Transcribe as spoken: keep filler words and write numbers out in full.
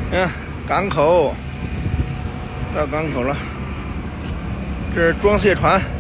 嗯，港口到港口了，这是装卸船。